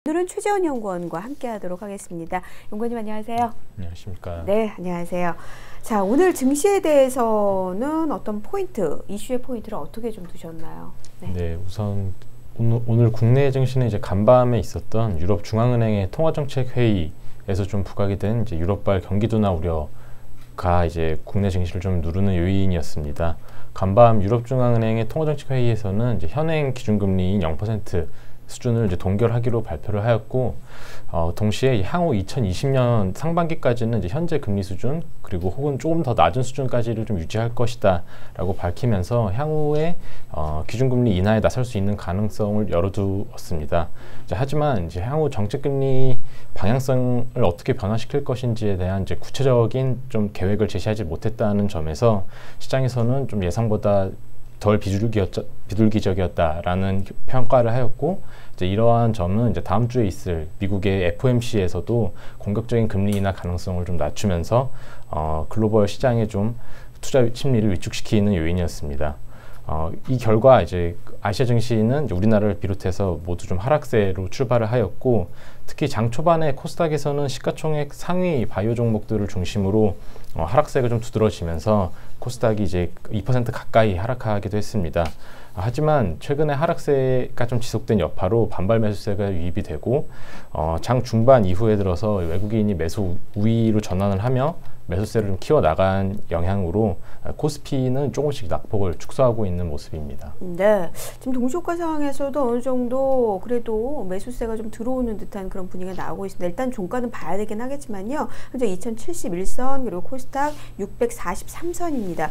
오늘은 최재원 연구원과 함께 하도록 하겠습니다. 연구원님 안녕하세요. 안녕하십니까. 네, 안녕하세요. 자, 오늘 증시에 대해서는 어떤 포인트, 이슈의 포인트를 어떻게 좀 두셨나요? 네, 우선 오늘 국내 증시는 이제 간밤에 있었던 유럽 중앙은행의 통화정책 회의에서 좀 부각이 된 이제 유럽발 경기 둔화 우려가 이제 국내 증시를 좀 누르는 요인이었습니다. 간밤 유럽 중앙은행의 통화정책 회의에서는 이제 현행 기준금리인 0% 수준을 이제 동결하기로 발표를 하였고, 동시에 향후 2020년 상반기까지는 이제 현재 금리 수준 그리고 혹은 조금 더 낮은 수준까지를 좀 유지할 것이다라고 밝히면서 향후에 기준금리 인하에 나설 수 있는 가능성을 열어두었습니다. 하지만 이제 향후 정책금리 방향성을 어떻게 변화시킬 것인지에 대한 이제 구체적인 좀 계획을 제시하지 못했다는 점에서 시장에서는 좀 예상보다 덜 비둘기적이었다라는 평가를 하였고, 이제 이러한 점은 이제 다음 주에 있을 미국의 FOMC에서도 공격적인 금리 인하 가능성을 좀 낮추면서 글로벌 시장에 좀 투자 심리를 위축시키는 요인이었습니다. 이 결과 이제 아시아 증시는 이제 우리나라를 비롯해서 모두 좀 하락세로 출발을 하였고, 특히 장 초반에 코스닥에서는 시가총액 상위 바이오 종목들을 중심으로 하락세가 좀 두드러지면서 코스닥이 이제 2% 가까이 하락하기도 했습니다. 하지만 최근에 하락세가 좀 지속된 여파로 반발 매수세가 유입이 되고, 장 중반 이후에 들어서 외국인이 매수 우위로 전환을 하며 매수세를 좀 키워나간 영향으로 코스피는 조금씩 낙폭을 축소하고 있는 모습입니다. 네, 지금 동시효과 상황에서도 어느 정도 그래도 매수세가 좀 들어오는 듯한 그런 분위기가 나오고 있습니다. 일단 종가는 봐야 되긴 하겠지만요. 현재 2071선 그리고 코스닥 643선입니다.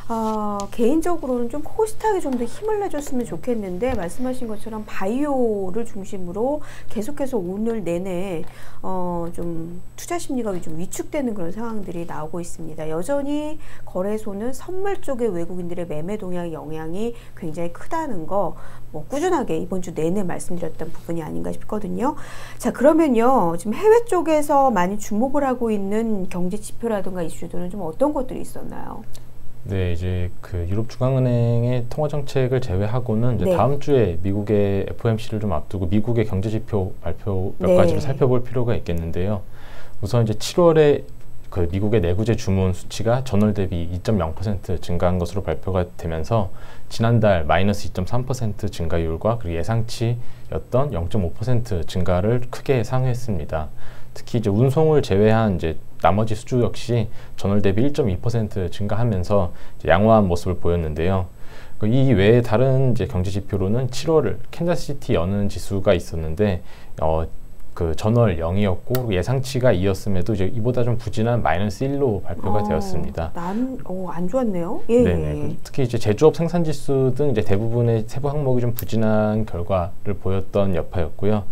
개인적으로는 좀 코스닥에 좀 더 힘을 내줬으면 좋겠는데, 말씀하신 것처럼 바이오를 중심으로 계속해서 오늘 내내 좀 투자 심리가 좀 위축되는 그런 상황들이 나오고 있습니다. 여전히 거래소는 선물 쪽의 외국인들의 매매 동향 영향이 굉장히 크다는 거 꾸준하게 이번 주 내내 말씀드렸던 부분이 아닌가 싶거든요. 자, 그러면요, 지금 해외 쪽에서 많이 주목을 하고 있는 경제 지표라든가 이슈들은 좀 어떤 것들이 있었나요? 네, 이제 그 유럽 중앙은행의 통화 정책을 제외하고는 이제 네. 다음 주에 미국의 FOMC를 좀 앞두고 미국의 경제 지표 발표 몇 네. 가지를 살펴볼 필요가 있겠는데요. 우선 이제 7월에 그 미국의 내구재 주문 수치가 전월 대비 2.0% 증가한 것으로 발표가 되면서 지난달 마이너스 2.3% 증가율과 그리고 예상치였던 0.5% 증가를 크게 상회했습니다. 특히 이제 운송을 제외한 이제 나머지 수주 역시 전월 대비 1.2% 증가하면서 이제 양호한 모습을 보였는데요. 이 외에 다른 이제 경제 지표로는 7월 캔자스시티 여는 지수가 있었는데 그 전월 0이었고 예상치가 2였음에도 이제 이보다 좀 부진한 마이너스 1로 발표가 되었습니다. 안 좋았네요. 예. 네네. 특히 이제 제조업 생산 지수 등 이제 대부분의 세부 항목이 좀 부진한 결과를 보였던 여파였고요.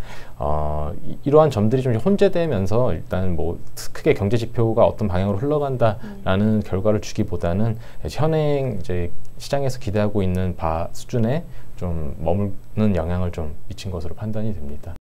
이러한 점들이 좀 혼재되면서 일단 뭐 크게 경제 지표가 어떤 방향으로 흘러간다라는 결과를 주기보다는 현행 이제 시장에서 기대하고 있는 바 수준에 좀 머무는 영향을 좀 미친 것으로 판단이 됩니다.